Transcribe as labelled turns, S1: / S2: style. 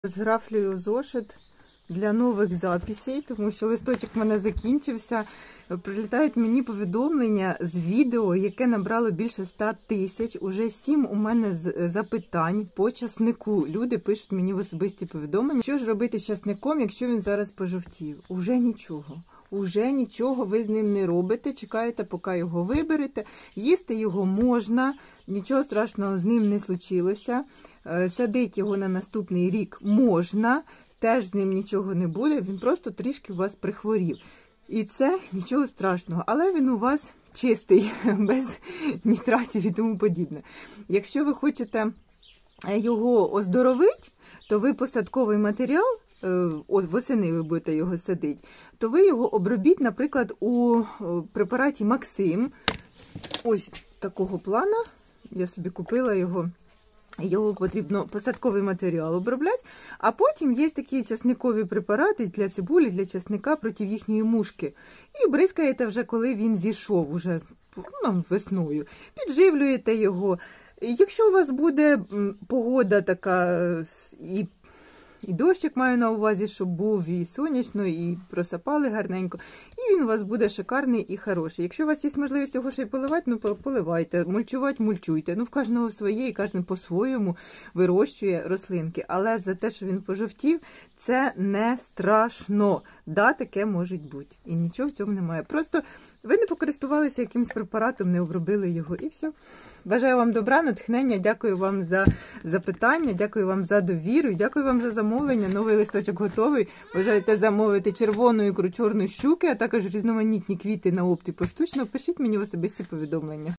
S1: Зграфлюю зошит для нових записей, тому що листочок в мене закінчився. Прилітають мені повідомлення з відео, яке набрало більше 100 тисяч. Уже 7 у мене запитань по часнику. Люди пишуть мені в особисті повідомлення. Що ж робити з часником, якщо він зараз пожовтів? Уже нічого. Уже нічого ви з ним не робите, чекаєте, поки його виберете. Їсти його можна, нічого страшного з ним не случилося. Садити його на наступний рік можна, теж з ним нічого не буде, він просто трішки у вас прихворів. І це нічого страшного, але він у вас чистий, без нітратів і тому подібне. Якщо ви хочете його оздоровити, то ви посадковий матеріал, восени ви будете його садити, то ви його обробіть, наприклад, у препараті Максим. Ось такого плана. Я собі купила його. Його потрібно посадковий матеріал обробляти. А потім є такі часникові препарати для цибулі, для часника проти їхньої мушки. І бризкаєте вже, коли він зійшов уже весною. Підживлюєте його. Якщо у вас буде погода така і дощик маю на увазі, щоб був і сонячно, і просапали гарненько. І він у вас буде шикарний і хороший. Якщо у вас є можливість його ще й поливати, ну поливайте. Мульчувати, мульчуйте. Ну в кожного своє і кожен по-своєму вирощує рослинки. Але за те, що він пожовтів, це не страшно. Да, таке може бути. І нічого в цьому немає. Просто ви не покористувалися якимось препаратом, не обробили його і все. Бажаю вам добра, натхнення, дякую вам за запитання, дякую вам за довіру, дякую вам за замовлення. Новий листочок готовий. Бажаєте замовити червону ікру чорної щуки, а також різноманітні квіти на опті поштучно, пишіть мені в особисті повідомлення.